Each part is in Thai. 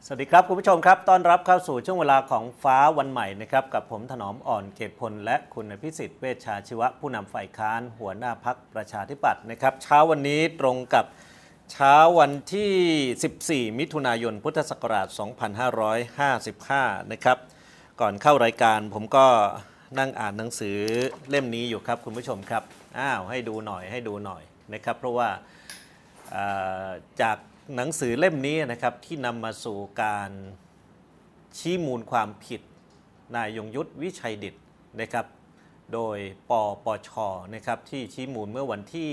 สวัสดีครับคุณผู้ชมครับต้อนรับเข้าสู่ช่วงเวลาของฟ้าวันใหม่นะครับกับผมถนอมอ่อนเขตพลและคุณพิสิทธิ์เวชชาชีวะผู้นำฝ่ายค้านหัวหน้าพรรคประชาธิปัตย์นะครับเช้าวันนี้ตรงกับเช้าวันที่ 14 มิถุนายนพุทธศักราช 2555 นะครับก่อนเข้ารายการผมก็นั่งอ่านหนังสือเล่มนี้อยู่ครับคุณผู้ชมครับให้ดูหน่อยนะครับเพราะว่าจากหนังสือเล่มนี้นะครับที่นำมาสู่การชี้มูลความผิดนายยงยุทธวิชัยดิษฐ์นะครับโดยปปชนะครับที่ชี้มูลเมื่อวันที่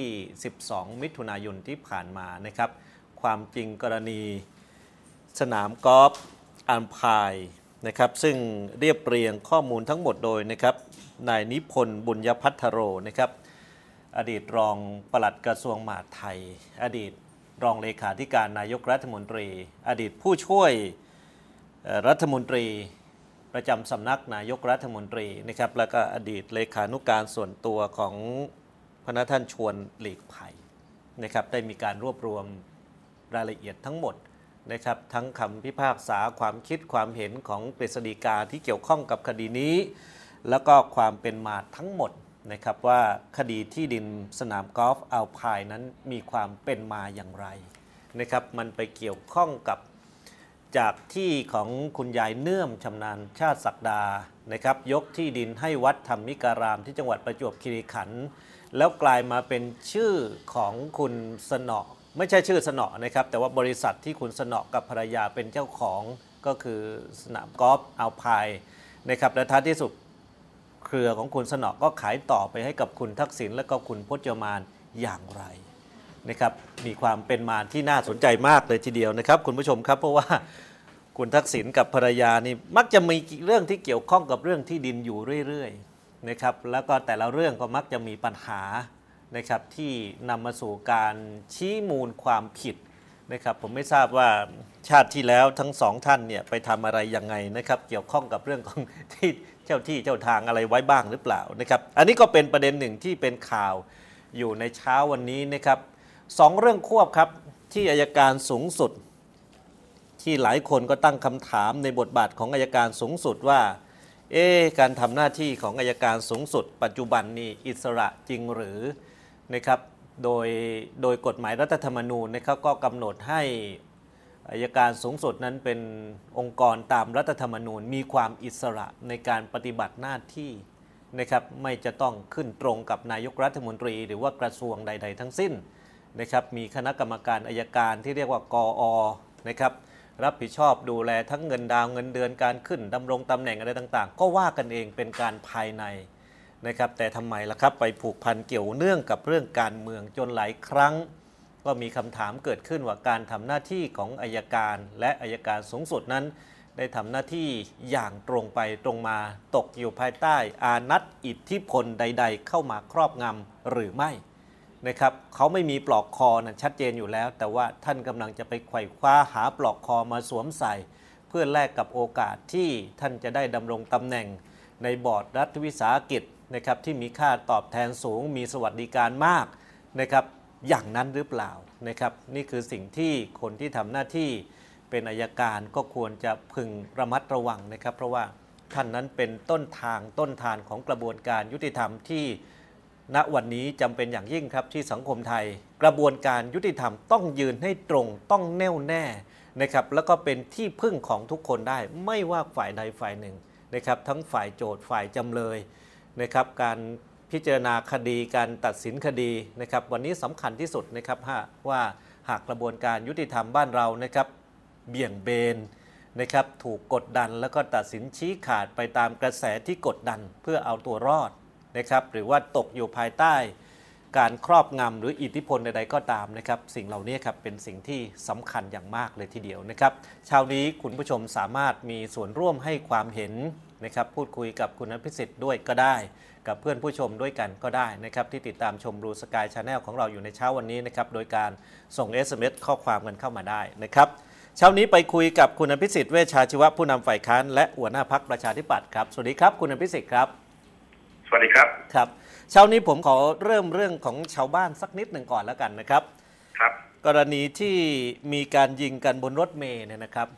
12 มิถุนายนที่ผ่านมานะครับความจริงกรณีสนามกอล์ฟอัมพายนะครับซึ่งเรียบเรียงข้อมูลทั้งหมดโดยนะครับนายนิพนธ์บุญยภัทรโรนะครับอดีตรองปลัดกระทรวงมหาดไทยอดีตรองเลขาธิการนายกรัฐมนตรีอดีตผู้ช่วยรัฐมนตรีประจำสำนักนายกรัฐมนตรีนะครับแล้วก็อดีตเลขานุการส่วนตัวของพระท่านชวนหลีกภัยนะครับได้มีการรวบรวมรายละเอียดทั้งหมดนะครับทั้งคำพิพากษาความคิดความเห็นของกฤษฎีกาที่เกี่ยวข้องกับคดีนี้แล้วก็ความเป็นมาทั้งหมดนะครับว่าคดีที่ดินสนามกอล์ฟอัลพายนั้นมีความเป็นมาอย่างไรนะครับมันไปเกี่ยวข้องกับจากที่ของคุณยายเนื่อมชำนาญชาติศักดานะครับยกที่ดินให้วัดธรรมิการามที่จังหวัดประจวบคีรีขันธ์แล้วกลายมาเป็นชื่อของคุณสนอไม่ใช่ชื่อสนอนะครับแต่ว่าบริษัทที่คุณสนอกับภรรยาเป็นเจ้าของก็คือสนามกอล์ฟอัลพายนะครับและท้ายที่สุดเครือของคุณสนอก็ขายต่อไปให้กับคุณทักษิณและก็คุณพจมานอย่างไรนะครับมีความเป็นมาที่น่าสนใจมากเลยทีเดียวนะครับคุณผู้ชมครับเพราะว่าคุณทักษิณกับภรรยานี่มักจะมีเรื่องที่เกี่ยวข้องกับเรื่องที่ดินอยู่เรื่อยๆนะครับแล้วก็แต่ละเรื่องก็มักจะมีปัญหานะครับที่นำมาสู่การชี้มูลความผิดนะครับผมไม่ทราบว่าชาติที่แล้วทั้งสองท่านเนี่ยไปทำอะไรยังไงนะครับเกี่ยวข้องกับเรื่องของที่เจ้าทางอะไรไว้บ้างหรือเปล่านะครับอันนี้ก็เป็นประเด็นหนึ่งที่เป็นข่าวอยู่ในเช้าวันนี้นะครับสองเรื่องควบครับที่อัยการสูงสุดที่หลายคนก็ตั้งคำถามในบทบาทของอัยการสูงสุดว่าการทำหน้าที่ของอัยการสูงสุดปัจจุบันนี้อิสระจริงหรือนะครับโดยกฎหมายรัฐธรรมนูญนะครับก็กำหนดให้อัยการสูงสุดนั้นเป็นองค์กรตามรัฐธรรมนูญมีความอิสระในการปฏิบัติหน้าที่นะครับไม่จะต้องขึ้นตรงกับนายกรัฐมนตรีหรือว่ากระทรวงใดๆทั้งสิ้นนะครับมีคณะกรรมการอัยการที่เรียกว่ากอนะครับรับผิดชอบดูแลทั้งเงินดาวเงินเดือนการขึ้นดำรงตำแหน่งอะไรต่างๆก็ว่ากันเองเป็นการภายในนะครับแต่ทำไมล่ะครับไปผูกพันเกี่ยวเนื่องกับเรื่องการเมืองจนหลายครั้งก็มีคำถามเกิดขึ้นว่าการทำหน้าที่ของอัยการและอัยการสูงสุดนั้นได้ทำหน้าที่อย่างตรงไปตรงมาตกอยู่ภายใต้อานัตอิทธิพลใดๆเข้ามาครอบงำหรือไม่นะครับเขาไม่มีปลอกคอนะชัดเจนอยู่แล้วแต่ว่าท่านกำลังจะไปไขว่คว้าหาปลอกคอมาสวมใส่เพื่อแลกกับโอกาสที่ท่านจะได้ดำรงตำแหน่งในบอร์ดรัฐวิสาหกิจนะครับที่มีค่าตอบแทนสูงมีสวัสดิการมากนะครับอย่างนั้นหรือเปล่านะครับนี่คือสิ่งที่คนที่ทำหน้าที่เป็นอัยการก็ควรจะพึงระมัดระวังนะครับเพราะว่าท่านนั้นเป็นต้นทานของกระบวนการยุติธรรมที่ณวันนี้จำเป็นอย่างยิ่งครับที่สังคมไทยกระบวนการยุติธรรมต้องยืนให้ตรงต้องแน่วแน่นะครับแล้วก็เป็นที่พึ่งของทุกคนได้ไม่ว่าฝ่ายใดฝ่ายหนึ่งนะครับทั้งฝ่ายโจทย์ฝ่ายจำเลยนะครับการพิจารณาคดีการตัดสินคดีนะครับวันนี้สำคัญที่สุดนะครับว่าหากกระบวนการยุติธรรมบ้านเรานะครับเบี่ยงเบนนะครับถูกกดดันแล้วก็ตัดสินชี้ขาดไปตามกระแสที่กดดันเพื่อเอาตัวรอดนะครับหรือว่าตกอยู่ภายใต้การครอบงำหรืออิทธิพลใดๆก็ตามนะครับสิ่งเหล่านี้ครับเป็นสิ่งที่สำคัญอย่างมากเลยทีเดียวนะครับเช้านี้คุณผู้ชมสามารถมีส่วนร่วมให้ความเห็นนะครับพูดคุยกับคุณอภิสิทธิ์ด้วยก็ได้กับเพื่อนผู้ชมด้วยกันก็ได้นะครับที่ติดตามชมBlue Sky Channel ของเราอยู่ในเช้าวันนี้นะครับโดยการส่ง SMS ข้อความกันเข้ามาได้นะครับเช้านี้ไปคุยกับคุณอภิสิทธิ์เวชชาชีวะผู้นำฝ่ายค้านและหัวหน้าพรรคประชาธิปัตย์ครับสวัสดีครับคุณอภิสิทธิ์ครับสวัสดีครับครับเช้านี้ผมขอเริ่มเรื่องของชาวบ้านสักนิดหนึ่งก่อนแล้วกันนะครับครับกรณีที่มีการยิงกันบนรถเมล์เนี่ยนะครับ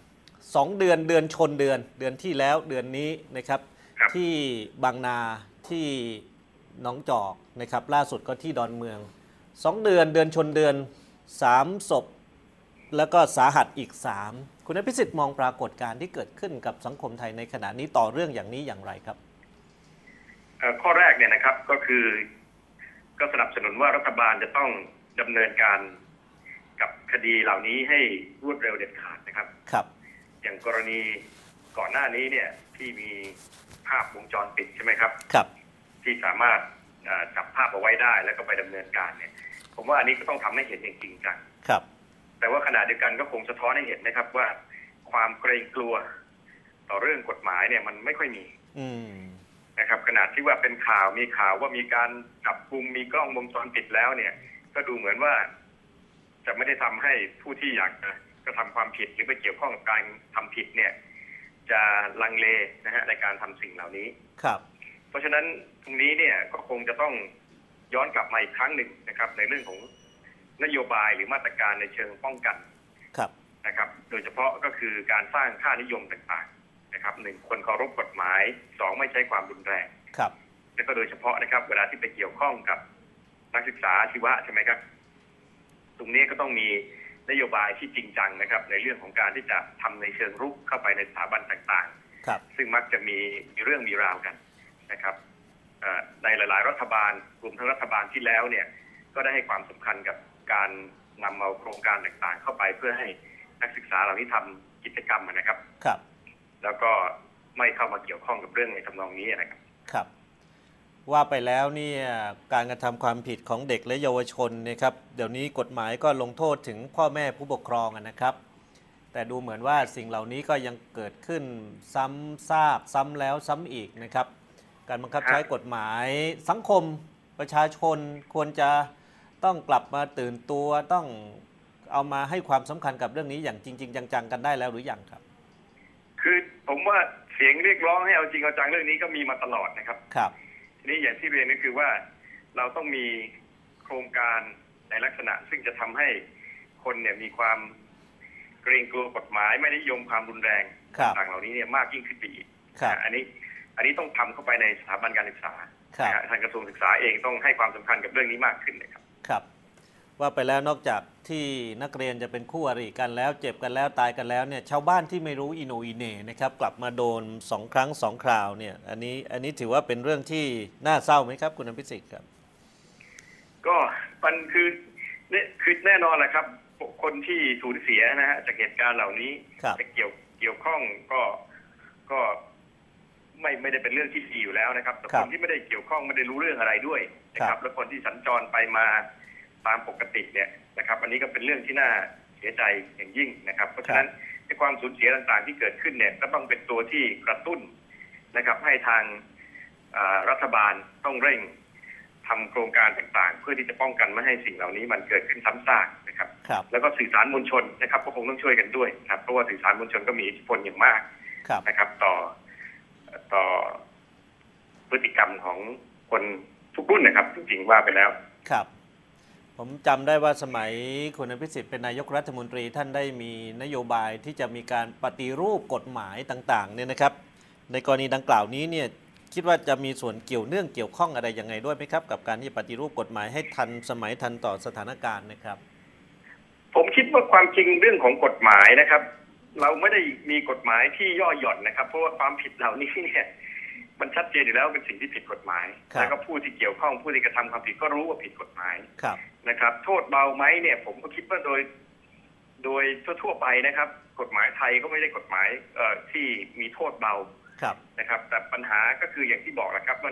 2 เดือนเดือนชนเดือนที่แล้วเดือนนี้นะครับที่บางนาที่หนองจอกนะครับล่าสุดก็ที่ดอนเมือง2 เดือนชนเดือน3 ศพแล้วก็สาหัสอีก 3คุณอภิสิทธิ์มองปรากฏการณ์ที่เกิดขึ้นกับสังคมไทยในขณะนี้ต่อเรื่องอย่างนี้อย่างไรครับข้อแรกเนี่ยนะครับก็คือก็สนับสนุนว่ารัฐบาลจะต้องดำเนินการกับคดีเหล่านี้ให้รวดเร็วเด็ดขาดนะครับครับอย่างกรณีก่อนหน้านี้เนี่ยที่มีภาพวงจรปิดใช่ไหมครับครับที่สามารถจับภาพเอาไว้ได้แล้วก็ไปดำเนินการเนี่ยผมว่าอันนี้ก็ต้องทำให้เห็นอย่างจริงจังครับแต่ว่าขณะเดียวกันก็คงสะท้อนให้เห็นนะครับว่าความเกรงกลัวต่อเรื่องกฎหมายเนี่ยมันไม่ค่อยมีนะครับขนาดที่ว่าเป็นข่าวมีข่าวว่ามีการจับกุมมีกล้องวงจรปิดแล้วเนี่ยก็ดูเหมือนว่าจะไม่ได้ทำให้ผู้ที่อยากจะกระทำความผิดหรือไปเกี่ยวข้องกับการทำผิดเนี่ยจะลังเลนะฮะในการทำสิ่งเหล่านี้ครับเพราะฉะนั้นตรงนี้เนี่ยก็คงจะต้องย้อนกลับมาอีกครั้งหนึ่งนะครับในเรื่องของนโยบายหรือมาตรการในเชิงป้องกันนะครับโดยเฉพาะก็คือการสร้างค่านิยมต่างๆนะครับ1คนเคารพกฎหมาย2ไม่ใช้ความรุนแรงครับแล้วก็โดยเฉพาะนะครับเวลาที่ไปเกี่ยวข้องกับนักศึกษาอาชีวะใช่ไหมครับตรงนี้ก็ต้องมีนโยบายที่จริงจังนะครับในเรื่องของการที่จะทำในเชิงรุกเข้าไปในสถาบันต่างๆซึ่งมักจะมีเรื่องมีราวกันนะครับในหลายๆรัฐบาลรวมทั้งรัฐบาลที่แล้วเนี่ยก็ได้ให้ความสำคัญกับการนำเอาโครงการต่างๆเข้าไปเพื่อให้นักศึกษาเหล่านี้ทำกิจกรรมนะครับแล้วก็ไม่เข้ามาเกี่ยวข้องกับเรื่องในทำนองนี้นะครับครับว่าไปแล้วเนี่ยการกระทำความผิดของเด็กและเยาวชนนะครับเดี๋ยวนี้กฎหมายก็ลงโทษถึงพ่อแม่ผู้ปกครองนะครับแต่ดูเหมือนว่าสิ่งเหล่านี้ก็ยังเกิดขึ้นซ้ำซากซ้ำแล้วซ้ำอีกนะครับการบังคับใช้กฎหมายสังคมประชาชนควรจะต้องกลับมาตื่นตัวต้องเอามาให้ความสำคัญกับเรื่องนี้อย่างจริงๆจังๆกันได้แล้วหรือยังครับคือผมว่าเสียงเรียกร้องให้เอาจริงเอาจังเรื่องนี้ก็มีมาตลอดนะครับครับทีนี้อย่างที่เรียนก็คือว่าเราต้องมีโครงการในลักษณะซึ่งจะทำให้คนเนี่ยมีความเกรงกลัวกฎหมายไม่นิยมความรุนแรงต่างเหล่านี้เนี่ยมากยิ่งขึ้นไปอีกอันนี้ต้องทำเข้าไปในสถาบันการศึกษาทางกระทรวงศึกษาเองต้องให้ความสำคัญกับเรื่องนี้มากขึ้นนะครับครับว่าไปแล้วนอกจากที่นักเรียนจะเป็นคู่อริกันแล้วเจ็บกันแล้วตายกันแล้วเนี่ยชาวบ้านที่ไม่รู้อิโนอิเน่นะครับกลับมาโดน2 ครั้ง 2 คราวเนี่ยอันนี้ถือว่าเป็นเรื่องที่น่าเศร้าไหมครับคุณอภิสิทธิ์ครับก็มันคือแน่นอนแหละครับคนที่สูญเสียนะฮะจากเหตุการณ์เหล่านี้จะเกี่ยวข้องก็ไม่ได้เป็นเรื่องที่ดีอยู่แล้วนะครับแต่คนที่ไม่ได้เกี่ยวข้องไม่ได้รู้เรื่องอะไรด้วยนะครับและคนที่สัญจรไปมาตามปกติเนี่ยนะครับอันนี้ก็เป็นเรื่องที่น่าเสียใจอย่างยิ่งนะครับเพราะฉะนั้นความสูญเสียต่างๆที่เกิดขึ้นเนี่ยก็ต้องเป็นตัวที่กระตุ้นนะครับให้ทางรัฐบาลต้องเร่งทำโครงการต่างๆเพื่อที่จะป้องกันไม่ให้สิ่งเหล่านี้มันเกิดขึ้นซ้ำซากนะครับแล้วก็สื่อสารมวลชนนะครับก็คงต้องช่วยกันด้วยครับเพราะว่าสื่อสารมวลชนก็มีอิทธิพลอย่างมากนะครับต่อพฤติกรรมของคนทุกรุ่นนะครับจริงๆว่าไปแล้วครับผมจำได้ว่าสมัยคุณอภิสิทธิ์เป็นนายกรัฐมนตรีท่านได้มีนโยบายที่จะมีการปฏิรูปกฎหมายต่างๆเนี่ยนะครับในกรณีดังกล่าวนี้เนี่ยคิดว่าจะมีส่วนเกี่ยวข้องอะไรยังไงด้วยไหมครับกับการที่ปฏิรูปกฎหมายให้ทันสมัยทันต่อสถานการณ์นะครับผมคิดว่าความจริงเรื่องของกฎหมายนะครับเราไม่ได้มีกฎหมายที่ย่อหย่อนนะครับเพราะว่าความผิดเหล่านี้เนี่ยมันชัดเจนอยู่แล้วเป็นสิ่งที่ผิดกฎหมายแล้วก็ผู้ที่เกี่ยวข้องผู้ที่กระทำความผิดก็รู้ว่าผิดกฎหมายนะครับโทษเบาไหมเนี่ยผมก็คิดว่าโดยทั่วไปนะครับกฎหมายไทยก็ไม่ได้กฎหมายที่มีโทษเบานะครับแต่ปัญหาก็คืออย่างที่บอกแหละครับว่า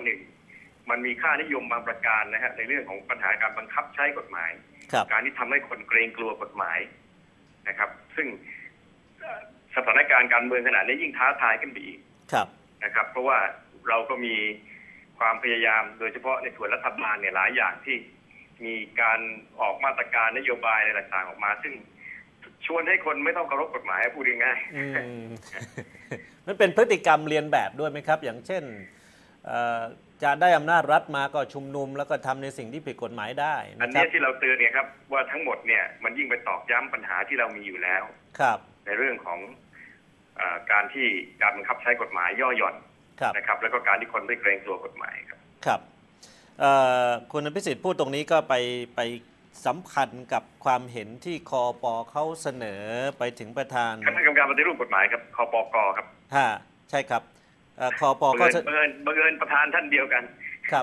1มันมีค่านิยมบางประการนะฮะในเรื่องของปัญหาการบังคับใช้กฎหมายการที่ทำให้คนเกรงกลัวกฎหมายนะครับซึ่งสถานการณ์การเมืองขนาดนี้ยิ่งท้าทายขึ้นไปอีกนะครับเพราะว่าเราก็มีความพยายามโดยเฉพาะในส่วนรัฐบาลเนี่ยหลายอย่างที่มีการออกมาตรการนโยบายอะไรต่างๆออกมาซึ่งชวนให้คนไม่ต้องเคารพกฎหมายพูดง่ายๆมันเป็นพฤติกรรมเรียนแบบด้วยไหมครับอย่างเช่นจะได้อำนาจรัฐมาก็ชุมนุมแล้วก็ทำในสิ่งที่ผิดกฎหมายได้อันนี้ที่เราเตือนเนี่ยครับว่าทั้งหมดเนี่ยมันยิ่งไปตอกย้ำปัญหาที่เรามีอยู่แล้วในเรื่องของการที่การบังคับใช้กฎหมายย่อหย่อนครับนะครับแล้วก็การที่คนไม่เกรงตัวกฎหมายครับครับคุณอภิสิทธิ์พูดตรงนี้ก็ไปสัมพันธ์กับความเห็นที่คอปเขาเสนอไปถึงประธานคณะกรรมการปฏิรูปกฎหมายครับคปกครับใช่ครับคอปก็บังเอิญประธานท่านเดียวกันครับ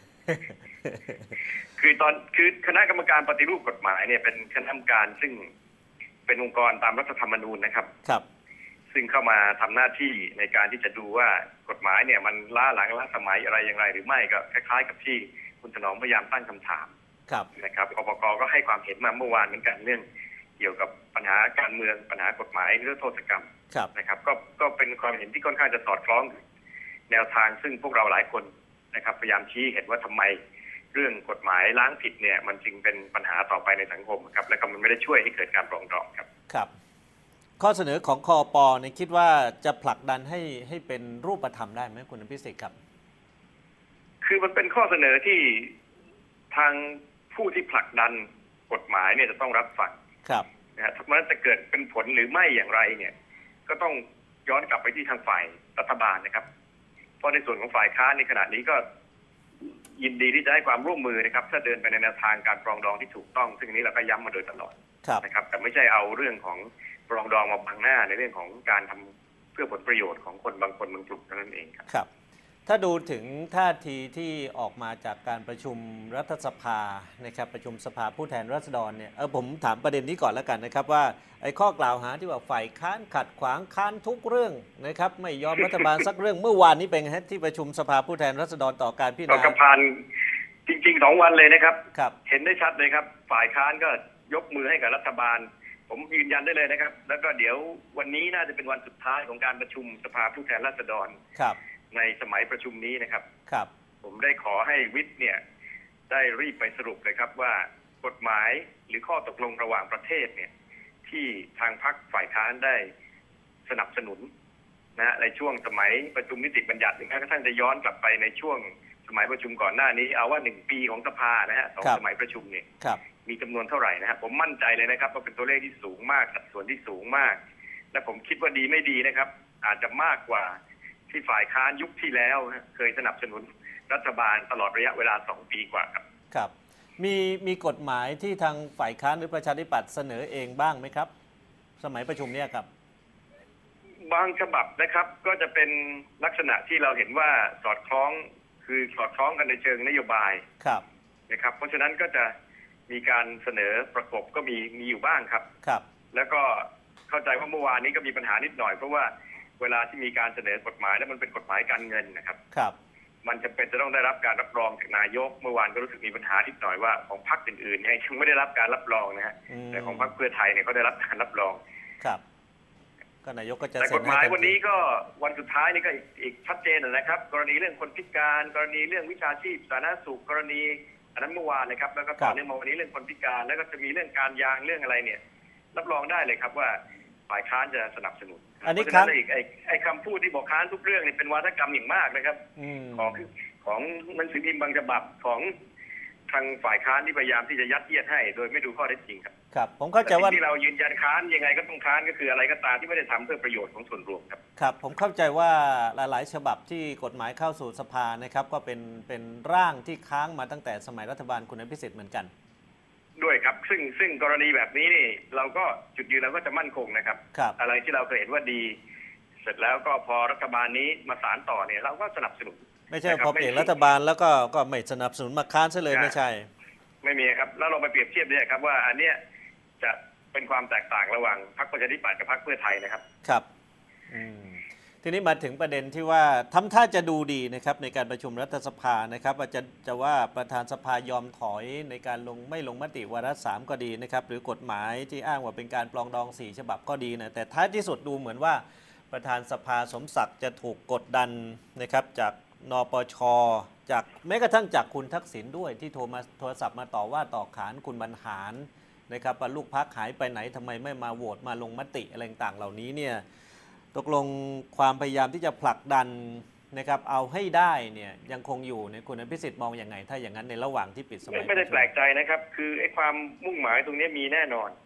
คือคณะกรรมการปฏิรูปกฎหมายเนี่ยเป็นคณะกรรมการซึ่งเป็นองค์กรตามรัฐธรรมนูญนะครับครับซึ่งเข้ามาทำหน้าที่ในการที่จะดูว่ากฎหมายเนี่ยมันล้าหลังล้าสมัยอะไรอย่างไรหรือไม่ก็คล้ายๆกับที่คุณถนอมพยายามตั้งคำถามนะครับคปกก็ให้ความเห็นมาเมื่อวานเหมือนกันเรื่องเกี่ยวกับปัญหาการเมืองปัญหากฎหมายเรื่องโทษกรรมนะครับก็เป็นความเห็นที่ค่อนข้างจะสอดคล้องแนวทางซึ่งพวกเราหลายคนนะครับพยายามชี้เห็นว่าทำไมเรื่องกฎหมายล้างผิดเนี่ยมันจึงเป็นปัญหาต่อไปในสังคมครับและก็มันไม่ได้ช่วยให้เกิดการปรองดองครับครับข้อเสนอของคอปเนี่ยคิดว่าจะผลักดันให้เป็นรูปธรรมได้ไหมคุณอภิสิทธิ์ครับคือมันเป็นข้อเสนอที่ทางผู้ที่ผลักดันกฎหมายเนี่ยจะต้องรับฟังครับนะฮะมันจะเกิดเป็นผลหรือไม่อย่างไรเนี่ยก็ต้องย้อนกลับไปที่ทางฝ่ายรัฐบาลนะครับเพราะในส่วนของฝ่ายค้านในขณะนี้ก็ยินดีที่จะให้ความร่วมมือนะครับถ้าเดินไปในแนวทางการปรองดองที่ถูกต้องซึ่งนี้เราก็ย้ำมาโดยตลอดนะครับแต่ไม่ใช่เอาเรื่องของปรองดองมาบังหน้าในเรื่องของการทำเพื่อผลประโยชน์ของคนบางคนบางกลุ่มเท่านั้นเองครับถ้าดูถึงท่าทีที่ออกมาจากการประชุมรัฐสภานะครับประชุมสภาผู้แทนราษฎรเนี่ยผมถามประเด็นนี้ก่อนแล้วกันนะครับว่าไอ้ข้อกล่าวหาที่ว่าฝ่ายค้านขัดขวางค้านทุกเรื่องนะครับไม่ยอมรัฐบาลสักเรื่องเมื่อวานนี้เป็นไงที่ประชุมสภาผู้แทนราษฎรต่อการพิจารณาต่อกระพานจริงๆ2 วันเลยนะครับครับเห็นได้ชัดเลยครับฝ่ายค้านก็ยกมือให้กับรัฐบาลผมยืนยันได้เลยนะครับแล้วก็เดี๋ยววันนี้น่าจะเป็นวันสุดท้ายของการประชุมสภาผู้แทนราษฎรครับในสมัยประชุมนี้นะครับครับผมได้ขอให้วิปเนี่ยได้รีบไปสรุปเลยครับว่ากฎหมายหรือข้อตกลงระหว่างประเทศเนี่ยที่ทางพรรคฝ่ายค้านได้สนับสนุนนะในช่วงสมัยประชุมนิติบัญญัติถึงแม้กระทั่งจะย้อนกลับไปในช่วงสมัยประชุมก่อนหน้านี้เอาว่า1 ปีของสภานะฮะ2 สมัยประชุมเนี่ยมีจำนวนเท่าไหร่นะฮะผมมั่นใจเลยนะครับว่าเป็นตัวเลขที่สูงมากสัดส่วนที่สูงมากและผมคิดว่าดีไม่ดีนะครับอาจจะมากกว่าที่ฝ่ายค้านยุคที่แล้วเคยสนับสนุนรัฐบาลตลอดระยะเวลา2 ปีกว่าครับครับมีกฎหมายที่ทางฝ่ายค้านหรือประชาธิปัตย์เสนอเองบ้างไหมครับสมัยประชุมนี้ครับบางฉบับนะครับก็จะเป็นลักษณะที่เราเห็นว่าสอดคล้องกันในเชิงนโยบายนะครับเพราะฉะนั้นก็จะมีการเสนอประกบก็มีอยู่บ้างครับแล้วก็เข้าใจว่าเมื่อวานนี้ก็มีปัญหานิดหน่อยเพราะว่าเวลาที่มีการเสนอกฎหมายแล้วมันเป็นกฎหมายการเงินนะครับมันจำเป็นจะต้องได้รับการรับรองจากนายกเมื่อวานก็รู้สึกมีปัญหานิดหน่อยว่าของพรรคอื่นๆเนี่ยยังไม่ได้รับการรับรองนะฮะแต่ของพรรคเพื่อไทยเนี่ยเขาได้รับการรับรองก็นายกก็จะแต่กฎหมายวันนี้ก็วันสุดท้ายนี่ก็อีกชัดเจนนะครับกรณีเรื่องคนพิการกรณีเรื่องวิชาชีพสาธารณสุขกรณีอันนั้นเมื่อวานนะครับแล้วก็ต่อเนื่องมาวันนี้เรื่องคนพิการแล้วก็จะมีเรื่องการยางเรื่องอะไรเนี่ยรับรองได้เลยครับว่าฝ่ายค้านจะสนับสนุนอันนี้ครับไอ้คำพูดที่บอกค้านทุกเรื่องนี่เป็นวาทกรรมอย่างมากนะครับของหนังสือพิมพ์บางฉบับของทางฝ่ายค้านที่พยายามที่จะยัดเยียดให้โดยไม่ดูข้อเท็จจริงครับครับผมเข้าใจว่าที่เรายืนยันค้านยังไงก็ต้องค้านก็คืออะไรก็ตามที่ไม่ได้ทำเพื่อประโยชน์ของส่วนรวมครับครับผมเข้าใจว่าหลายๆฉบับที่กฎหมายเข้าสู่สภานะครับก็เป็นร่างที่ค้างมาตั้งแต่สมัยรัฐบาลคุณอภิสิทธิ์เหมือนกันด้วยครับซึ่งกรณีแบบนี้นี่เราก็จุดยืนเราก็จะมั่นคงนะครับอะไรที่เราเคยเห็นว่าดีเสร็จแล้วก็พอรัฐบาลนี้มาสานต่อเนี่ยเราก็สนับสนุนไม่ใช่พอเปลี่ยนรัฐบาลแล้วก็ไม่สนับสนุนมาค้านซะเลยไม่ใช่ไม่มีครับแล้วเราไปเปรียบเทียบเนี่ยครับว่าอันเนี้ยจะเป็นความแตกต่างระหว่างพรรคประชาธิปัตย์กับพรรคเพื่อไทยนะครับครับทีนี้มาถึงประเด็นที่ว่าทำท่าจะดูดีนะครับในการประชุมรัฐสภานะครับว่าจะว่าประธานสภายอมถอยในการไม่ลงมติวาระ 3ก็ดีนะครับหรือกฎหมายที่อ้างว่าเป็นการปรองดอง4ฉบับก็ดีนะแต่ท้ายที่สุดดูเหมือนว่าประธานสภาสมศักดิ์จะถูกกดดันนะครับจากนปช.จากแม้กระทั่งจากคุณทักษิณด้วยที่โทรศัพท์มาต่อว่าต่อขานคุณบรรหารนะครับว่าลูกพรรคหายไปไหนทำไมไม่มาโหวตมาลงมติอะไรต่างๆเหล่านี้เนี่ยตกลงความพยายามที่จะผลักดันนะครับเอาให้ได้เนี่ยยังคงอยู่เนี่ยคุณอภิสิทธิ์มองอย่างไงถ้าอย่างนั้นในระหว่างที่ปิดสมัยไม่ได้แปลกใจนะครับคือไอ้ความมุ่งหมายตรงนี้มีแน่นอน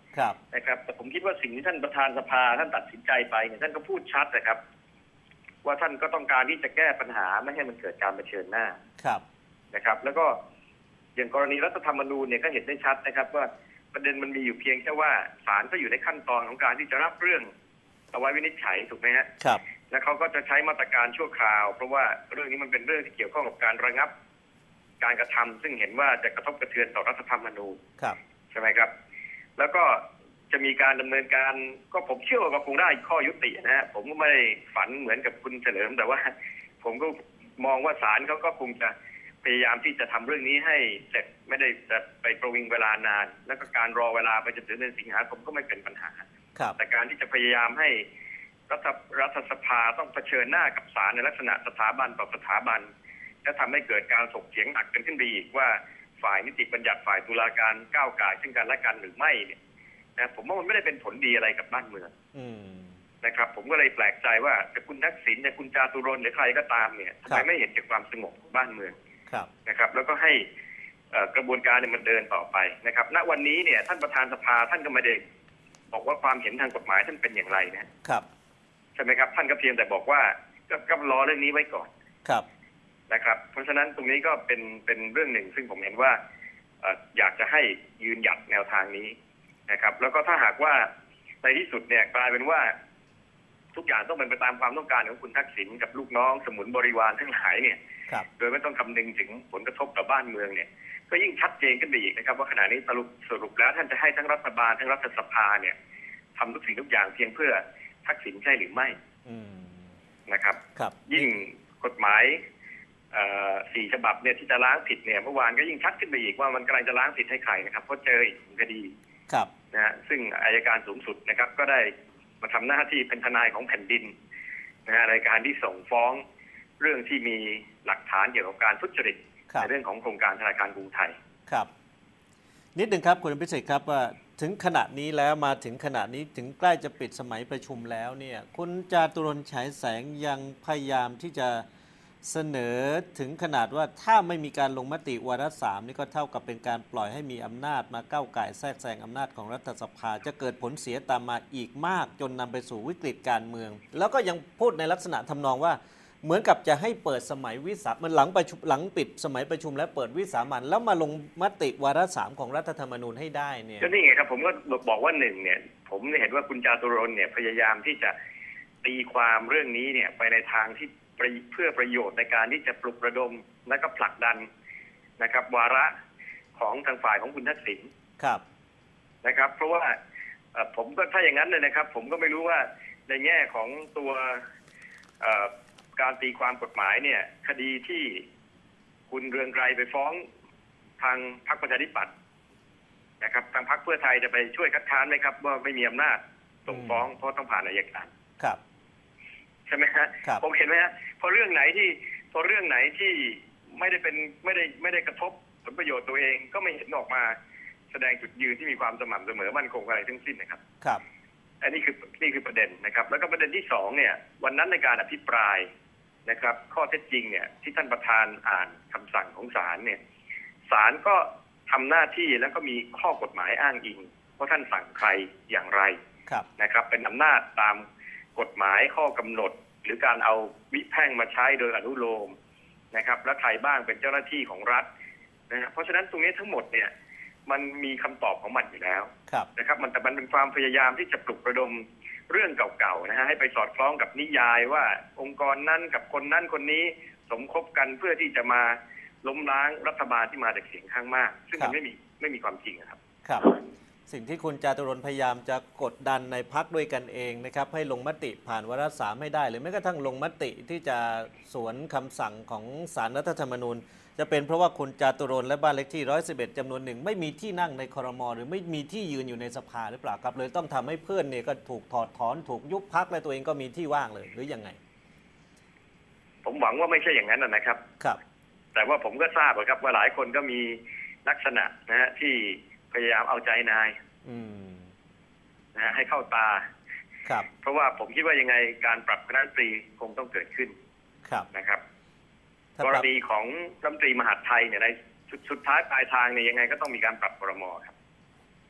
ครับนะครับแต่ผมคิดว่าสิ่งที่ท่านประธานสภาท่านตัดสินใจไปเนี่ยท่านก็พูดชัดนะครับว่าท่านก็ต้องการที่จะแก้ปัญหาไม่ให้มันเกิดการเผชิญหน้าครับนะครับแล้วก็อย่างกรณีรัฐธรรมนูญเนี่ยก็เห็นได้ชัดนะครับว่าประเด็นมันมีอยู่เพียงแค่ว่าศาลก็อยู่ในขั้นตอนของการที่จะรับเรื่องเอาไว้วินิจฉัยถูกไหมฮะครับแล้วเขาก็จะใช้มาตรการชั่วคราวเพราะว่าเรื่องนี้มันเป็นเรื่องที่เกี่ยวข้องกับการระงับการกระทำซึ่งเห็นว่าจะกระทบกระเทือนต่อรัฐธรรมนูญใช่ไหมครับแล้วก็จะมีการดำเนินการก็ผมเชื่อว่าคงได้ข้อยุตินะฮะผมก็ไม่ได้ฝันเหมือนกับคุณเฉลิมแต่ว่าผมก็มองว่าศาลเขาก็คงจะพยายามที่จะทำเรื่องนี้ให้เสร็จไม่ได้จะไปประวิงเวลานานแล้วก็การรอเวลาไปจนถึงเดือนสิงหาคมก็ไม่เป็นปัญหาแต่การที่จะพยายามให้รัฐสภาต้องเผชิญหน้ากับศาลในลักษณะสถาบันต่อสถาบันและทำให้เกิดการถกเถียงหนักกันขึ้นไปอีกว่าฝ่ายนิติบัญญัติฝ่ายตุลาการก้าวก่ายซึ่งกันและกันหรือไม่เนี่ยนะผมว่ามันไม่ได้เป็นผลดีอะไรกับบ้านเมืองนะครับผมก็เลยแปลกใจว่าจะคุณทักษิณจะคุณจาตุรนต์หรือใครก็ตามเนี่ยทำไมไม่เห็นถึงความสงบของบ้านเมืองนะครับแล้วก็ให้กระบวนการเนี่ยมันเดินต่อไปนะครับณวันนี้เนี่ยท่านประธานสภาท่านก็ไม่ได้บอกว่าความเห็นทางกฎหมายท่านเป็นอย่างไรนะครับใช่ไหมครับท่านก็เพียงแต่บอกว่าก็รอเรื่องนี้ไว้ก่อนนะครับเพราะฉะนั้นตรงนี้ก็เป็นเรื่องหนึ่งซึ่งผมเห็นว่าอยากจะให้ยืนหยัดแนวทางนี้นะครับแล้วก็ถ้าหากว่าในที่สุดเนี่ยกลายเป็นว่าทุกอย่างต้องเป็นไปตามความต้องการของคุณทักษิณกับลูกน้องสมุนบริวารทั้งหลายเนี่ยโดยไม่ต้องคำนึงถึงผลกระทบต่อบ้านเมืองเนี่ยก็ยิ่งชัดเจนขึ้นไปอีกนะครับว่าขณะนี้สรุปแล้วท่านจะให้ทั้งรัฐบาลทั้งรัฐสภาเนี่ยทำทุกสิ่งทุกอย่างเพียงเพื่อทักษิณใช่หรือไม่นะครับยิ่งกฎหมาย4 ฉบับเนี่ยที่จะล้างผิดเนี่ยเมื่อวานก็ยิ่งชัดขึ้นไปอีกว่ามันกำลังจะล้างผิดให้ใครนะครับเพราะเจออีกคดีนะฮะซึ่งอัยการสูงสุดนะครับก็ได้มาทำหน้าที่เป็นทนายของแผ่นดินนะฮะในการที่ส่งฟ้องเรื่องที่มีหลักฐานเกี่ยวกับการทุจริตในเรื่องของโครงการธนาคารกรุงไทยครับนิดหนึ่งครับคุณพิเศษครับว่าถึงขณะนี้แล้วมาถึงขณะนี้ถึงใกล้จะปิดสมัยประชุมแล้วเนี่ยคุณจาตุรนต์ฉายแสงยังพยายามที่จะเสนอถึงขนาดว่าถ้าไม่มีการลงมติวาระ3นี่ก็เท่ากับเป็นการปล่อยให้มีอำนาจมาก้าวก่ายแทรกแซงอำนาจของรัฐสภาจะเกิดผลเสียตามมาอีกมากจนนำไปสู่วิกฤตการเมืองแล้วก็ยังพูดในลักษณะทำนองว่าเหมือนกับจะให้เปิดสมัยวิสามันหลังปิดสมัยประชุมแล้วเปิดวิสามัญแล้วมาลงมติวาระ3ของรัฐธรรมนูญให้ได้เนี่ยก็นี่ไงครับผมก็บอกว่า1เนี่ยผมเห็นว่าคุณจาตุรนต์เนี่ยพยายามที่จะตีความเรื่องนี้เนี่ยไปในทางที่เพื่อประโยชน์ในการที่จะปลุกระดมและก็ผลักดันนะครับวาระของทางฝ่ายของคุณทักษิณนะครับเพราะว่าผมก็ถ้าอย่างนั้นเลยนะครับผมก็ไม่รู้ว่าในแง่ของตัวการตีความกฎหมายเนี่ยคดีที่คุณเรืองไกรไปฟ้องทางพรรคประชาธิปัตย์นะครับทางพรรคเพื่อไทยจะไปช่วยคัดค้านไหมครับว่าไม่มีอำนาจส่งฟ้องเพราะต้องผ่านอัยการใช่ไหมฮะผมเห็นไหมฮะพอเรื่องไหนที่ไม่ได้กระทบผลประโยชน์ตัวเองก็ไม่เห็นออกมาแสดงจุดยืนที่มีความสม่ำเสมอมั่นคงอะไรทั้งสิ้นนะครับอันนี้คือประเด็นนะครับแล้วก็ประเด็นที่2เนี่ยวันนั้นในการอภิปรายนะครับข้อเท็จจริงเนี่ยที่ท่านประธานอ่านคำสั่งของศาลเนี่ยศาลก็ทำหน้าที่แล้วก็มีข้อกฎหมายอ้างอิงว่าท่านสั่งใครอย่างไรนะครับเป็นอำนาจตามกฎหมายข้อกำหนดหรือการเอาวิแพ่งมาใช้โดยอนุโลมนะครับและใครบ้างเป็นเจ้าหน้าที่ของรัฐนะเพราะฉะนั้นตรงนี้ทั้งหมดเนี่ยมันมีคำตอบของมันอยู่แล้วนะครับแต่มันเป็นความพยายามที่จะปลุกระดมเรื่องเก่าๆนะฮะให้ไปสอดคล้องกับนิยายว่าองค์กรนั้นกับคนนั้นคนนี้สมคบกันเพื่อที่จะมาล้มล้างรัฐบาลที่มาจากเสียงข้างมากซึ่งมันไม่มีความจริงครับสิ่งที่คุณจาตุรนต์พยายามจะกดดันในพรรคด้วยกันเองนะครับให้ลงมติผ่านวาระ3ให้ได้หรือแม้กระทั่งลงมติที่จะสวนคำสั่งของศาลรัฐธรรมนูญจะเป็นเพราะว่าคุณจาตุรนต์และบ้านเลขที่111จำนวนหนึ่งไม่มีที่นั่งในครม.หรือไม่มีที่ยืนอยู่ในสภาหรือเปล่าครับเลยต้องทำให้เพื่อนเนี่ยก็ถูกถอดถอนถูกยุบพรรคและตัวเองก็มีที่ว่างเลยหรือยังไงผมหวังว่าไม่ใช่อย่างนั้นนะครับแต่ว่าผมก็ทราบครับว่าหลายคนก็มีลักษณะนะฮะที่พยายามเอาใจนายนะฮะให้เข้าตาเพราะว่าผมคิดว่ายังไงการปรับคณะรัฐมนตรีคงต้องเกิดขึ้นนะครับกรณีของรัฐมนตรีมหาดไทยเนี่ยในสุดท้ายปลายทางเนี่ยยังไงก็ต้องมีการปรับครม.ครับ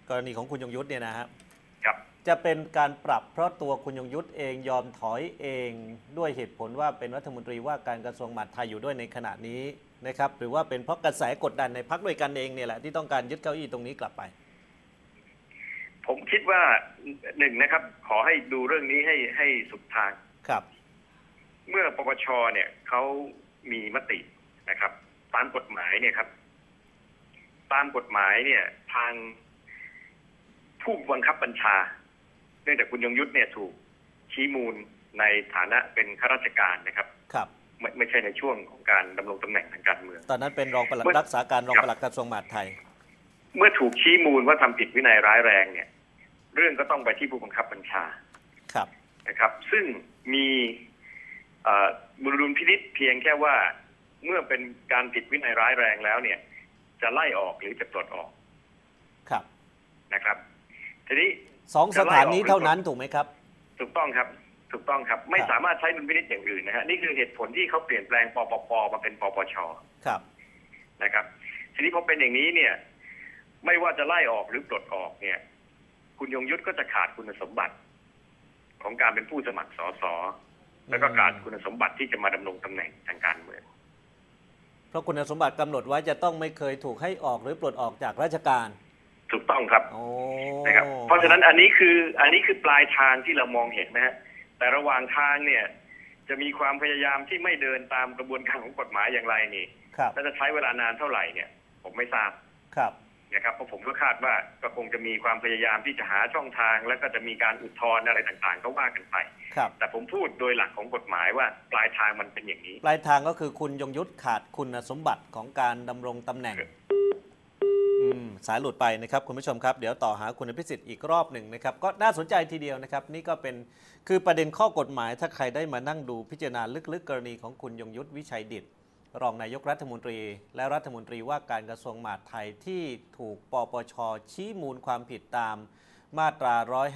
กรณีของคุณยงยุทธเนี่ยนะครับครับจะเป็นการปรับเพราะตัวคุณยงยุทธเองยอมถอยเองด้วยเหตุผลว่าเป็นรัฐมนตรีว่าการกระทรวงมหาดไทยอยู่ด้วยในขณะนี้นะครับหรือว่าเป็นเพราะกระแสกดดันในพรรคด้วยกันเองเนี่ยแหละที่ต้องการยึดเก้าอี้ตรงนี้กลับไปผมคิดว่าหนึ่งนะครับขอให้ดูเรื่องนี้ให้สุดทางครับเมื่อปปชเนี่ยเขามีมตินะครับตามกฎหมายเนี่ยครับตามกฎหมายเนี่ยทางผู้บังคับบัญชาเนื่องจากคุณยงยุทธเนี่ยถูกชี้มูลในฐานะเป็นข้าราชการนะครับครับไม่ใช่ในช่วงของการดำรงตำแหน่งทางการเมืองตอนนั้นเป็นรองปลัดรักษาการรองปลัดกระทรวงมหาดไทยเมื่อถูกชี้มูลว่าทำผิดวินัยร้ายแรงเนี่ยเรื่องก็ต้องไปที่ผู้บังคับบัญชาครับนะครับซึ่งมีดุลพินิจเพียงแค่ว่าเมื่อเป็นการผิดวินัยร้ายแรงแล้วเนี่ยจะไล่ออกหรือจะปลดออกครับนะครับทีนี้สองสถานนี้เท่านั้นถูกไหมครับถูกต้องครับถูกต้องครับไม่สามารถใช้ดุลพินิจอย่างอื่นนะฮะนี่คือเหตุผลที่เขาเปลี่ยนแปลงปปปมาเป็นปปชครับนะครับทีนี้พอเป็นอย่างนี้เนี่ยไม่ว่าจะไล่ออกหรือปลดออกเนี่ยคุณยงยุทธก็จะขาดคุณสมบัติของการเป็นผู้สมัครสสแล้วก็ขาดคุณสมบัติที่จะมาดำรงตำแหน่งทางการเมืองเพราะคุณสมบัติกำหนดไว้จะต้องไม่เคยถูกให้ออกหรือปลดออกจากราชการถูกต้องครับนะครับเพราะฉะนั้นอันนี้คือปลายทางที่เรามองเห็นนะฮะแต่ระหว่างทางเนี่ยจะมีความพยายามที่ไม่เดินตามกระบวนการของกฎหมายอย่างไรนี่และจะใช้เวลานานเท่าไหร่เนี่ยผมไม่ทราบครับนะครับเพราะผมก็คาดว่าก็คงจะมีความพยายามที่จะหาช่องทางแล้วก็จะมีการอุทธรณ์อะไรต่างๆก็ว่ากันไปแต่ผมพูดโดยหลักของกฎหมายว่าปลายทางมันเป็นอย่างนี้ปลายทางก็คือคุณยงยุทธขาดคุณสมบัติของการดำรงตำแหน่งสายหลุดไปนะครับคุณผู้ชมครับเดี๋ยวต่อหาคุณอภิสิทธิ์อีกรอบหนึ่งนะครับก็น่าสนใจทีเดียวนะครับนี่ก็เป็นคือประเด็นข้อกฎหมายถ้าใครได้มานั่งดูพิจารณาลึกๆกรณีของคุณยงยุทธวิชัยดิษฐ์รองนายกรัฐมนตรีและรัฐมนตรีว่าการกระทรวงมหาดไทยที่ถูกปปช.ชี้มูลความผิดตามมาตรา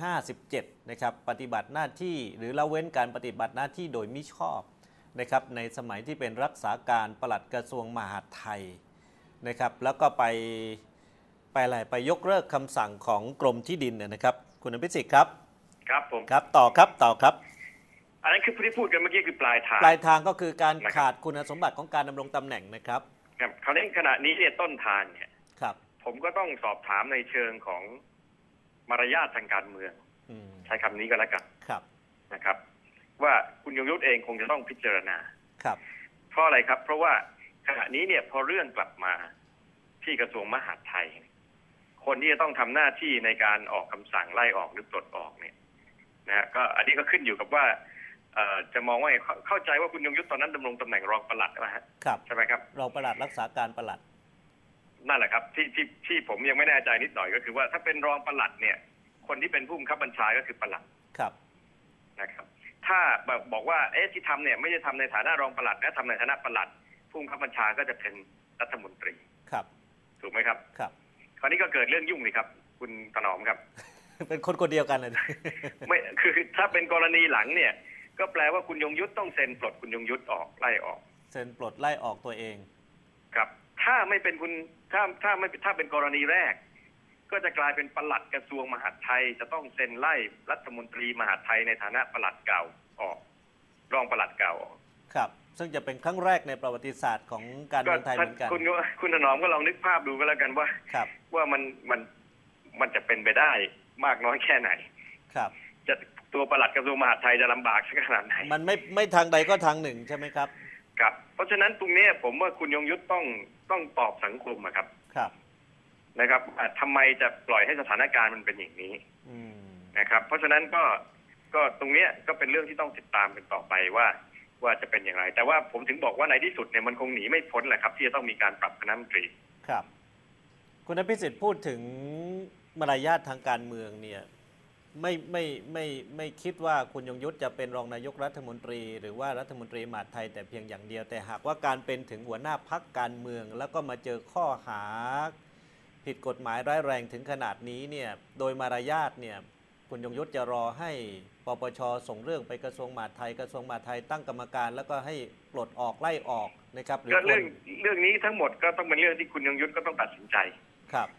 157นะครับปฏิบัติหน้าที่หรือละเว้นการปฏิบัติหน้าที่โดยมิชอบนะครับในสมัยที่เป็นรักษาการปลัดกระทรวงมหาดไทยนะครับแล้วก็ไปยกเลิกคำสั่งของกรมที่ดินนะครับคุณอภิสิทธิ์ครับครับผมครับต่อครับอันนั้นคือที่พูดกันเมื่อกี้คือปลายทางก็คือการขาดคุณสมบัติของการดำรงตำแหน่งนะครับครับคราวนี้ขณะนี้เนี่ยต้นทางเนี่ยครับผมก็ต้องสอบถามในเชิงของมารยาททางการเมืองใช้คำนี้ก็แล้วกันครับนะครับว่าคุณยงยุทธเองคงจะต้องพิจารณาครับเพราะอะไรครับเพราะว่าขณะนี้เนี่ยพอเรื่องกลับมาที่กระทรวงมหาดไทยคนที่จะต้องทำหน้าที่ในการออกคำสั่งไล่ออกหรือปลดออกเนี่ยนะก็อันนี้ก็ขึ้นอยู่กับว่าจะมองว่าเข้าใจว่าคุณยงยุทธตอนนั้นดำรงตำแหน่งรองปลัดนะฮะใช่ไหมครับรองปลัดรักษาการปลัดนั่นแหละครับที่ผมยังไม่แน่ใจนิดหน่อยก็คือว่าถ้าเป็นรองปลัดเนี่ยคนที่เป็นผู้บังคับบัญชาก็คือปลัดครับนะครับถ้าบอกว่าที่ทำเนี่ยไม่ได้ทำในฐานะรองปลัดนะทำในฐานะปลัดผู้บังคับบัญชาก็จะเป็นรัฐมนตรีครับถูกไหมครับครับคราวนี้ก็เกิดเรื่องยุ่งเลยครับคุณถนอมครับเป็นคนเดียวกันเลยไม่คือถ้าเป็นกรณีหลังเนี่ยก็แปลว่าคุณยงยุทธต้องเซ็นปลดคุณยงยุทธออกไล่ออกเซ็นปลดไล่ออกตัวเองครับถ้าไม่เป็นคุณถ้าเป็นกรณีแรกก็จะกลายเป็นปลัดกระทรวงมหาดไทยจะต้องเซ็นไล่รัฐมนตรีมหาดไทยในฐานะปลัดเก่าออกรองปลัดเก่าออกครับซึ่งจะเป็นครั้งแรกในประวัติศาสตร์ของการเมืองไทยเหมือนกันคุณถนอมก็ลองนึกภาพดูก็แล้วกันว่าว่ามันจะเป็นไปได้มากน้อยแค่ไหนครับจะตัวปลัดกระทรวงมหาดไทยจะลำบากสักขนาดไหนมันไม่ทางใดก็ทางหนึ่งใช่ไหมครับครับเพราะฉะนั้นตรงนี้ผมว่าคุณยงยุทธต้องตอบสังคมครับนะครับทำไมจะปล่อยให้สถานการณ์มันเป็นอย่างนี้นะครับเพราะฉะนั้นก็ตรงนี้ก็เป็นเรื่องที่ต้องติดตามกันต่อไปว่าจะเป็นอย่างไรแต่ว่าผมถึงบอกว่าในที่สุดเนี่ยมันคงหนีไม่พ้นแหละครับที่จะต้องมีการปรับคณะรัฐมนตรีครับคุณอภิสิทธิ์พูดถึงมารยาททางการเมืองเนี่ยไม่คิดว่าคุณยงยุทธจะเป็นรองนายกรัฐมนตรีหรือว่ารัฐมนตรีมหาดไทยแต่เพียงอย่างเดียวแต่หากว่าการเป็นถึงหัวหน้าพรรคการเมืองแล้วก็มาเจอข้อหาผิดกฎหมายร้ายแรงถึงขนาดนี้เนี่ยโดยมารยาทเนี่ยคุณยงยุทธจะรอให้ปปช.ส่งเรื่องไปกระทรวงมหาดไทยกระทรวงมหาดไทยตั้งกรรมการแล้วก็ให้ปลดออกไล่ออกนะครับหรือเรื่องนี้ทั้งหมดก็ต้องเป็นเรื่องที่คุณยงยุทธก็ต้องตัดสินใจครับ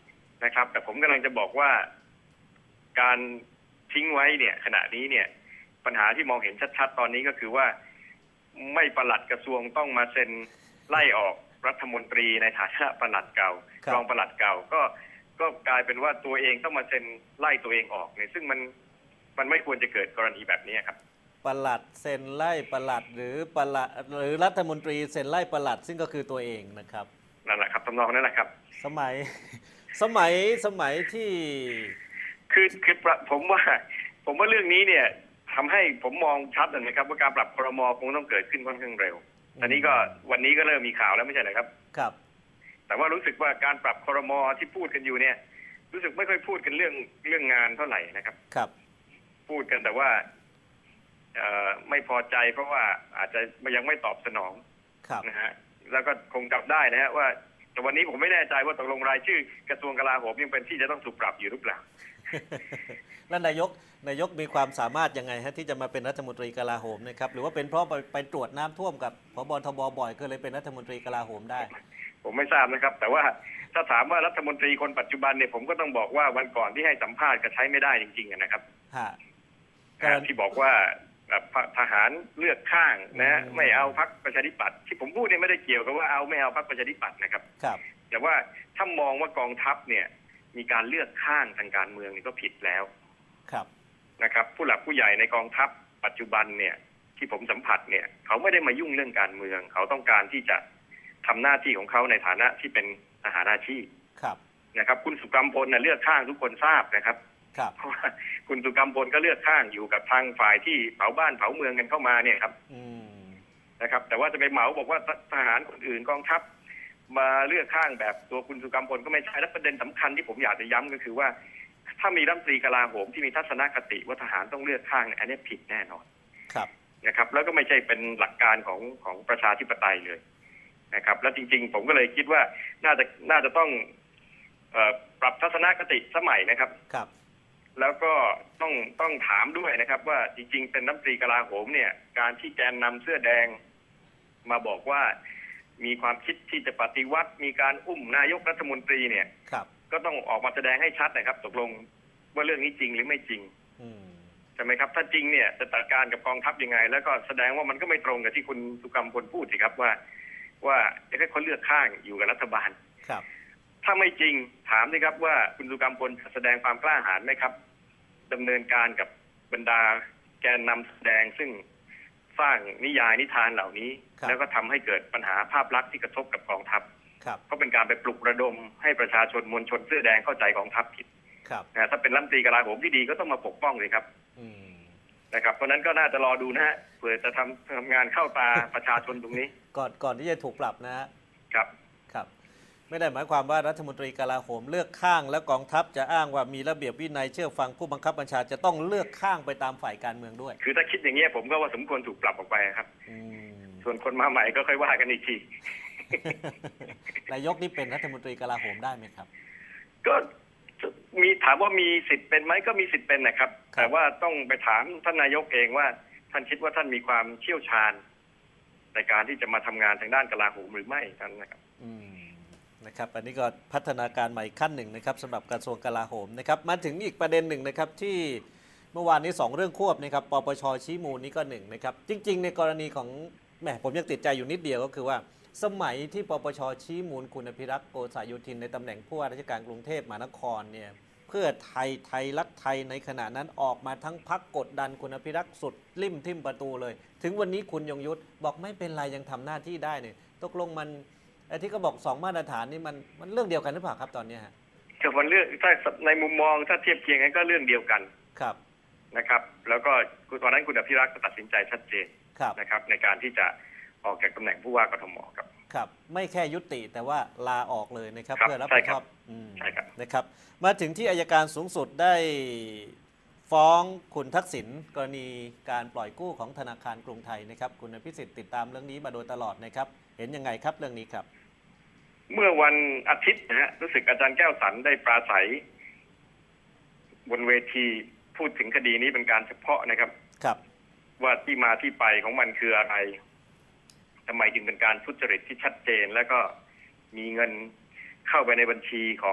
นะครับแต่ผมกำลังจะบอกว่าการทิ้งไว้เนี่ยขณะนี้เนี่ยปัญหาที่มองเห็นชัดๆตอนนี้ก็คือว่าไม่ปลัดกระทรวงต้องมาเซ็นไล่ออกรัฐมนตรีในฐานะปลัดเก่ารองปลัดเก่าก็กลายเป็นว่าตัวเองต้องมาเซ็นไล่ตัวเองออกเนี่ยซึ่งมันไม่ควรจะเกิดกรณีแบบนี้ครับปลัดเซ็นไล่ปลัดหรือปลัดหรือรัฐมนตรีเซ็นไล่ปลัดซึ่งก็คือตัวเองนะครับนั่นแหละครับทำนองนั้นแหละครับสมัยที่คือผมว่าเรื่องนี้เนี่ยทำให้ผมมองชัดนะครับว่าการปรับครม.คงต้องเกิดขึ้นค่อนข้างเร็วอันนี้ก็วันนี้ก็เริ่มมีข่าวแล้วไม่ใช่เหรอครับครับแต่ว่ารู้สึกว่าการปรับครม.ที่พูดกันอยู่เนี่ยรู้สึกไม่ค่อยพูดกันเรื่องงานเท่าไหร่นะครับครับพูดกันแต่ว่าไม่พอใจเพราะว่าอาจจะยังไม่ตอบสนองนะฮะแล้วก็คงจับได้นะฮะว่าแต่วันนี้ผมไม่แน่ใจว่าตกลงรายชื่อกระทรวงกลาโหมยังเป็นที่จะต้องถูกปรับอยู่หรือเปล่าแล้วนายกมีความสามารถยังไงฮะที่จะมาเป็นรัฐมนตรีกลาโหมนะครับหรือว่าเป็นเพราะไปตรวจน้ำท่วมกับผบ.ทบ.บ่อยก็เลยเป็นรัฐมนตรีกลาโหมได้ผมไม่ทราบนะครับแต่ว่าถ้าถามว่ารัฐมนตรีคนปัจจุบันเนี่ยผมก็ต้องบอกว่าวันก่อนที่ให้สัมภาษณ์ก็ใช้ไม่ได้จริงๆนะครับที่บอกว่าทหารเลือกข้างนะไม่เอาพรรคประชาธิปัตย์ที่ผมพูดเนี่ยไม่ได้เกี่ยวกับว่าเอาไม่เอาพรรคประชาธิปัตย์นะครับแต่ว่าถ้ามองว่ากองทัพเนี่ยมีการเลือกข้างทางการเมืองนี่ก็ผิดแล้วนะครับผู้หลักผู้ใหญ่ในกองทัพปัจจุบันเนี่ยที่ผมสัมผัสเนี่ยเขาไม่ได้มายุ่งเรื่องการเมืองเขาต้องการที่จะทำหน้าที่ของเขาในฐานะที่เป็นทหารอาชีพนะครับคุณสุกรรมพลเลือกข้างทุกคนทราบนะครับเพราะว่าคุณสุกรรมพลก็เลือกข้างอยู่กับทางฝ่ายที่เผาบ้านเผาเมืองกันเข้ามาเนี่ยครับนะครับแต่ว่าจะไปเหมาบอกว่าทหารคนอื่นกองทัพมาเลือกข้างแบบตัวคุณสุกรรมพลก็ไม่ใช่และประเด็นสำคัญที่ผมอยากจะย้ำก็คือว่าถ้ามีรัฐมนตรีกลาโหมที่มีทัศนคติว่าทหารต้องเลือกข้างอันนี้ผิดแน่นอนนะครับแล้วก็ไม่ใช่เป็นหลักการของประชาธิปไตยเลยนะครับแล้วจริงๆผมก็เลยคิดว่าน่าจะต้องปรับทัศนคติสมัยนะครับแล้วก็ต้องถามด้วยนะครับว่าจริงๆเป็นรัฐมนตรีกลาโหมเนี่ยการที่แกนนำเสื้อแดงมาบอกว่ามีความคิดที่จะปฏิวัติมีการอุ้มนายกรัฐมนตรีเนี่ยก็ต้องออกมาแสดงให้ชัดนะครับตกลงว่าเรื่องนี้จริงหรือไม่จริงใช่ไหมครับถ้าจริงเนี่ยจะจัดการกับกองทัพยังไงแล้วก็แสดงว่ามันก็ไม่ตรงกับที่คุณสุกรรมพลพูดสิครับว่าจะให้คนเลือกข้างอยู่กับรัฐบาลถ้าไม่จริงถามสิครับว่าคุณสุกรรมพลแสดงความกล้าหาญไหมครับดำเนินการกับบรรดาแกนนำแสดงซึ่งสร้างนิยายนิทานเหล่านี้แล้วก็ทำให้เกิดปัญหาภาพลักษณ์ที่กระทบกับกองทัพก็เป็นการไปปลุกระดมให้ประชาชนมวลชนเสื้อแดงเข้าใจกองทัพผิดถ้าเป็นรัฐมนตรีกลาโหมที่ดีก็ต้องมาปกป้องเลยครับนะครับเพราะนั้นก็น่าจะรอดูนะฮะเผื่อจะทำงานเข้าตาประชาชนตรงนี้ก่อนที่จะถูกปรับนะครับไม่ได้หมายความว่ารัฐมนตรีกลาโหมเลือกข้างแล้วกองทัพจะอ้างว่ามีระเบียบวินัยเชื่อฟังผู้บังคับบัญชาจะต้องเลือกข้างไปตามฝ่ายการเมืองด้วยคือถ้าคิดอย่างนี้ผมก็ว่าสมควรถูกปรับออกไปครับส่วนคนมาใหม่ก็ค่อยว่ากันอีกทีนายกนี่เป็นรัฐมนตรีกลาโหมได้ไหมครับก็มีถามว่ามีสิทธิ์เป็นไหมก็มีสิทธิ์เป็นนะครับแต่ว่าต้องไปถามท่านนายกเองว่าท่านคิดว่าท่านมีความเชี่ยวชาญในการที่จะมาทำงานทางด้านกลาโหมหรือไม่ท่านนะครับอันนี้ก็พัฒนาการใหม่ขั้นหนึ่งนะครับสำหรับกระทรวงกลาโหมนะครับมาถึงอีกประเด็นหนึ่งนะครับที่เมื่อวานนี้2เรื่องควบนะครับปปช.ชี้มูลนี้ก็1นะครับจริงๆในกรณีของผมยังติดใจอยู่นิดเดียวก็คือว่าสมัยที่ปปช.ชี้มูลคุณอภิรักษ์โกษาโยธินในตำแหน่งผู้ว่าราชการกรุงเทพมหานครเนี่ยเพื่อไทยรักไทยในขณะนั้นออกมาทั้งพรรคกดดันคุณอภิรักษ์สุดริมทิ่มประตูเลยถึงวันนี้คุณยงยุทธบอกไม่เป็นไรยังทำหน้าที่ได้เนี่ยตกลงมันไอ้ที่ก็บอก2มาตรฐานนี่มันเรื่องเดียวกันหรือเปล่าครับตอนนี้ฮะคือมันเรื่องถ้าในมุมมองถ้าเทียบเคียงกันก็เรื่องเดียวกันครับนะครับแล้วก็ตอนนั้นคุณอภิรักษ์ตัดสินใจชัดเจนนะครับในการที่จะออกจากตำแหน่งผู้ว่ากทมครับไม่แค่ยุติแต่ว่าลาออกเลยนะครับเพื่อรับผิดชอบนะครับมาถึงที่อัยการสูงสุดได้ฟ้องคุณทักษิณกรณีการปล่อยกู้ของธนาคารกรุงไทยนะครับคุณอภิสิทธิ์ติดตามเรื่องนี้มาโดยตลอดนะครับเห็นยังไงครับเรื่องนี้ครับเมื่อวันอาทิตย์นะฮะรู้สึกอาจารย์แก้วสันได้ปราศัยบนเวทีพูดถึงคดีนี้เป็นการเฉพาะนะครับว่าที่มาที่ไปของมันคืออะไรทำไมจึงเป็นการทุจริตที่ชัดเจนแล้วก็มีเงินเข้าไปในบัญชีของ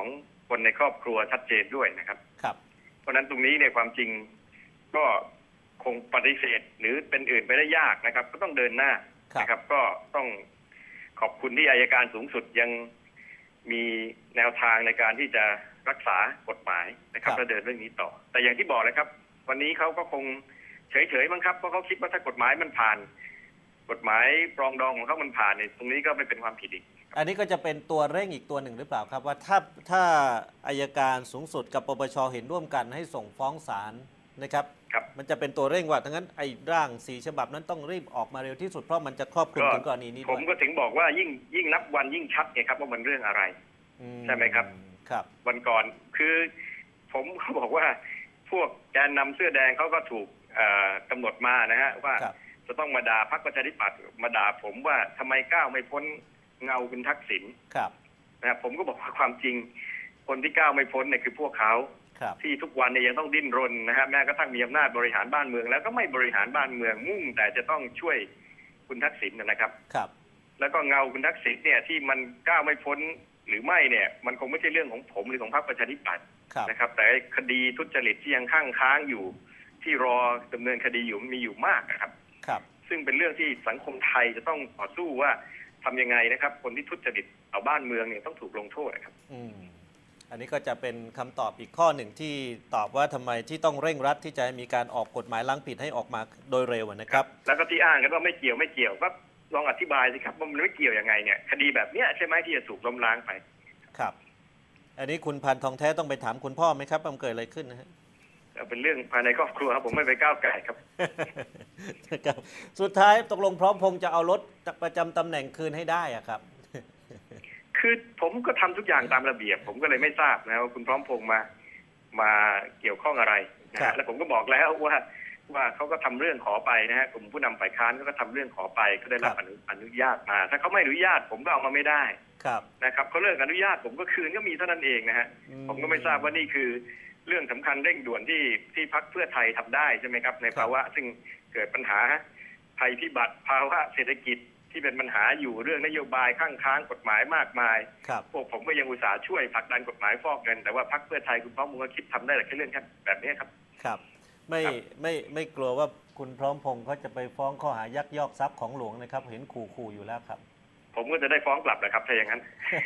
คนในครอบครัวชัดเจนด้วยนะครับครับเพราะฉะนั้นตรงนี้เนี่ยความจริงก็คงปฏิเสธหรือเป็นอื่นไปได้ยากนะครับก็ต้องเดินหน้านะครับก็ต้องขอบคุณที่อัยการสูงสุดยังมีแนวทางในการที่จะรักษากฎหมายนะครับและเดินเรื่องนี้ต่อแต่อย่างที่บอกเลยครับวันนี้เขาก็คงเฉยๆมั้งครับเพราะเขาคิดว่าถ้ากฎหมายมันผ่านกฎหมายปรองดองของเขามันผ่านเนี่ยตรงนี้ก็ไม่เป็นความผิดอีกอันนี้ก็จะเป็นตัวเร่งอีกตัวหนึ่งหรือเปล่าครับว่าถ้าอัยการสูงสุดกับปปชเห็นร่วมกันให้ส่งฟ้องศาลนะครับมันจะเป็นตัวเร่งว่าทั้งนั้นไอ้ร่าง4 ฉบับนั้นต้องรีบออกมาเร็วที่สุดเพราะมันจะครอบคลุมถึงกรณีนี้ด้วยผมก็ถึงบอกว่ายิ่งนับวันยิ่งชัดไงครับว่ามันเรื่องอะไรใช่ไหมครับครับวันก่อนคือผมเขาบอกว่าพวกแกนนำเสื้อแดงเขาก็ถูกกำหนดมานะฮะว่าจะต้องมาด่าพรรคประชาธิปัตย์มาด่าผมว่าทำไมก้าวไม่พ้นเงาคุณทักษิณนะผมก็บอกว่าความจริงคนที่ก้าวไม่พ้นเนี่ยคือพวกเขาที่ทุกวันเนี่ยยังต้องดิ้นรนนะฮะแม้กระทั่งมีอำนาจบริหารบ้านเมืองแล้วก็ไม่บริหารบ้านเมืองมุ่งแต่จะต้องช่วยคุณทักษิณนะครับแล้วก็เงาคุณทักษิณเนี่ยที่มันก้าวไม่พ้นหรือไม่เนี่ยมันคงไม่ใช่เรื่องของผมหรือของพรรคประชาธิปัตย์นะครับแต่คดีทุจริตที่ยังค้างอยู่ที่รอดำเนินคดีอยู่มีอยู่มากนะครับซึ่งเป็นเรื่องที่สังคมไทยจะต้องต่อสู้ว่าทำยังไงนะครับคนที่ทุจริตเอาบ้านเมืองเนี่ยต้องถูกลงโทษนะครับอันนี้ก็จะเป็นคำตอบอีกข้อหนึ่งที่ตอบว่าทำไมที่ต้องเร่งรัดที่จะมีการออกกฎหมายล้างผิดให้ออกมาโดยเร็วนะครับแล้วก็ที่อ้างกันว่าไม่เกี่ยวก็ลองอธิบายสิครับว่ามันไม่เกี่ยวยังไงเนี่ยคดีแบบเนี้ยใช่ไหมที่จะถูกล้มล้างไปครับอันนี้คุณพันทองแท้ต้องไปถามคุณพ่อไหมครับมันเกิดอะไรขึ้นนะฮะเป็นเรื่องภายในครอบครัวครับผมไม่ไปก้าวไก่ครับสุดท้ายตกลงพร้อมพงษ์จะเอารถประจำตำแหน่งคืนให้ได้อะครับคือผมก็ทำทุกอย่างตามระเบียบผมก็เลยไม่ทราบนะว่าคุณพร้อมพงษ์มาเกี่ยวข้องอะไรนะแล้วผมก็บอกแล้วว่าเขาก็ทำเรื่องขอไปนะฮะกลุ่มผู้นำฝ่ายค้านก็ทำเรื่องขอไปก็ได้รับอนุญาตมาถ้าเขาไม่อนุญาตผมก็เอามาไม่ได้นะครับเขาเลิกอนุญาตผมก็คืนก็มีเท่านั้นเองนะฮะผมก็ไม่ทราบว่านี่คือเรื่องสำคัญเร่งด่วนที่พรรคเพื่อไทยทำได้ใช่ไหมครับในภาวะซึ่งเกิดปัญหาภัยพิบัติภาวะเศรษฐกิจที่เป็นปัญหาอยู่เรื่องนโยบายค้างกฎหมายมากมายพวกผมก็ยังอุตส่าห์ช่วยผลักดันกฎหมายฟอกเงินแต่ว่าพรรคเพื่อไทยคุณพร้อมพงษ์ก็คิดทำได้แต่แค่เรื่องแบบนี้ครับครับไม่กลัวว่าคุณพร้อมพงษ์เขาจะไปฟ้องข้อหายักยอกทรัพย์ของหลวงนะครับเห็นขู่อยู่แล้วครับผมก็จะได้ฟ้องกลับนะครับถ้าอย่างนั้น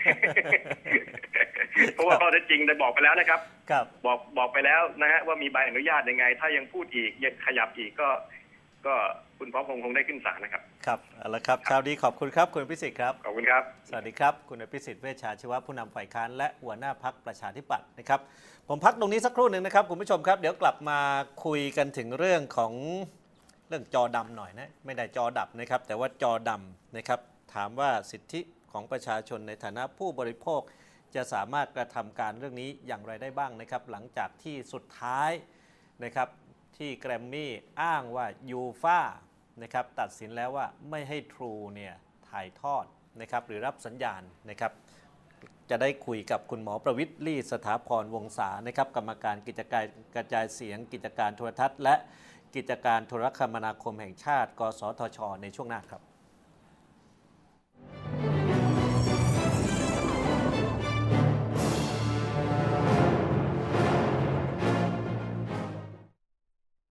เพราะว่าข้อเท็จจริงได้บอกไปแล้วนะครับบอกไปแล้วนะฮะว่ามีใบอนุญาตยังไงถ้ายังพูดอีกยังขยับอีกก็คุณพร้อมพงษ์คงได้ขึ้นศาลนะครับครับเอาละครับเช้านี้ขอบคุณครับคุณพิสิทธิ์ครับขอบคุณครับสวัสดีครับคุณพิสิทธิ์เวชชาชีวะผู้นำฝ่ายค้านและหัวหน้าพรรคประชาธิปัตย์นะครับผมพักตรงนี้สักครู่หนึ่งนะครับคุณผู้ชมครับเดี๋ยวกลับมาคุยกันถึงเรื่องของเรื่องจอดำหน่อยนะไม่ได้จอดับนะครับแต่ว่าจอดำนะครับถามว่าสิทธิของประชาชนในฐานะผู้บริโภคจะสามารถกระทำการเรื่องนี้อย่างไรได้บ้างนะครับหลังจากที่สุดท้ายนะครับที่แกรมมี่อ้างว่ายูฟ่านะครับตัดสินแล้วว่าไม่ให้ True เนี่ยถ่ายทอดนะครับหรือรับสัญญาณนะครับจะได้คุยกับคุณหมอประวิตร ลี่สถาพรวงศานะครับกรรมการกิจการกระจายเสียงกิจการโทรทัศน์และกิจการโทรคมนาคมแห่งชาติกสทช.ในช่วงหน้าครับ